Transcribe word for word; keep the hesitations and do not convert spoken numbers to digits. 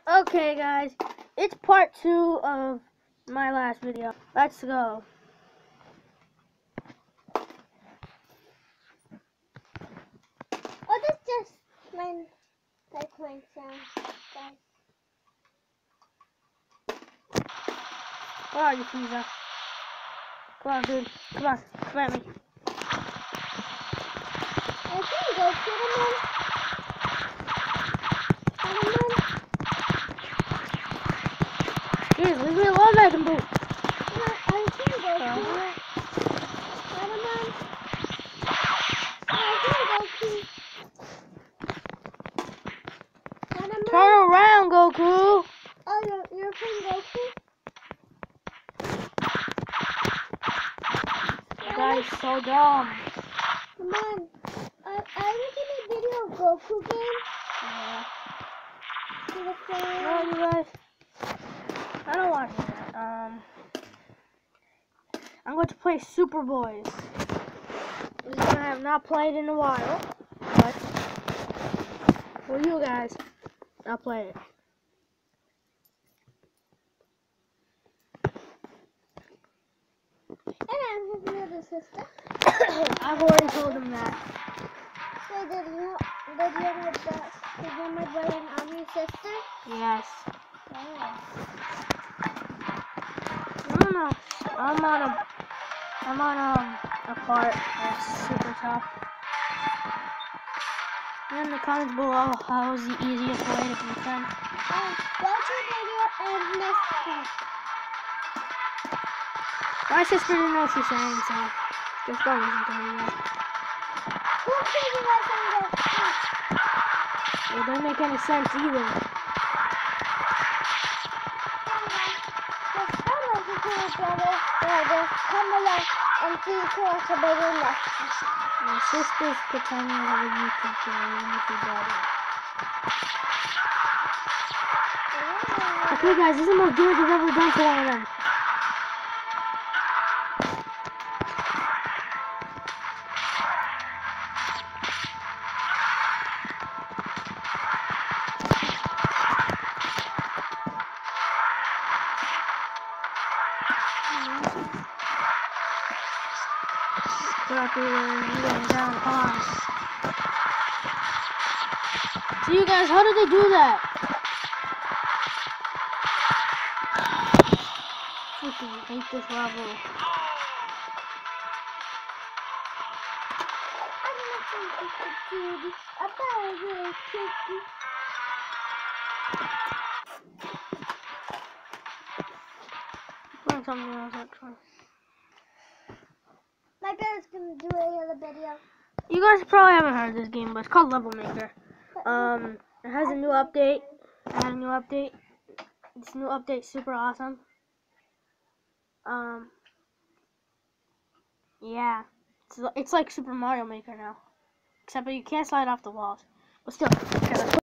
Okay, guys, it's part two of my last video. Let's go. Oh, that's just my Pokemon sound, guys. Where are you, Frieza? Come on, dude. Come on. Come at me. I can go get him in. Get him in. Jeez, leave me alone, Dragon Boot. No, I can go get him. Get him in. I can go get Get him in. Turn around, Goku. Oh, you're, you're playing Goku? You guys so dumb. Come on. I, I was in a video of Goku game. Yeah. See the thing? No, you guys. I don't want to. Um, I'm going to play Superboys, which I have not played in a while. But for you guys, I'll play it. And I'm his little sister. I've already told him that. So did you, did you have the, did you my brother and I'm your sister? Yes. Yeah. No, no, I'm on a, I'm on um, a part that's super tough. And in the comments below, how is the easiest way to beat them? Um, watch your video and next time. My sister didn't know what she's saying, so just don't listen to her yet. Who can you guys on the It doesn't make any sense either. Just come over to each other, or just come along and see each other better next time. My sister's pretending to have a YouTube channel, even if she doesn't. Okay, guys, this is the most damage I've ever done to one of them. Get up here, you're getting down, come on. So you guys, how did they do that? Freaking hate this level. I don't know if you could do this. I thought it was really tricky. Find something else actually. My brother's gonna do another video. You guys probably haven't heard of this game, but it's called Level Maker. Um, it has a new update. It has a new update. This new update's super awesome. Um, yeah, it's, it's like Super Mario Maker now, except that you can't slide off the walls. But still, okay, let's play.